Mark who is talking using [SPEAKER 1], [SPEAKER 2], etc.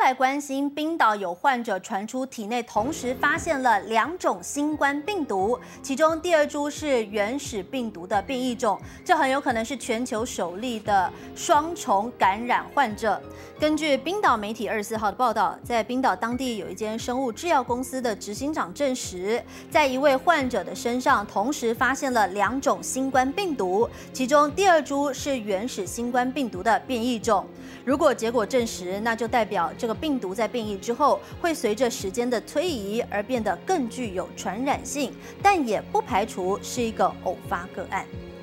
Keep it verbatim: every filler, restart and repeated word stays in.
[SPEAKER 1] 来关心，冰岛有患者传出体内同时发现了两种新冠病毒，其中第二株是原始病毒的变异种，这很有可能是全球首例的双重感染患者。根据冰岛媒体二十四号的报道，在冰岛当地有一间生物制药公司的执行长证实，在一位患者的身上同时发现了两种新冠病毒，其中第二株是原始新冠病毒的变异种。如果结果证实，那就代表这个病毒在变异之后，会随着时间的推移而变得更具有传染性，但也不排除是一个偶发个案。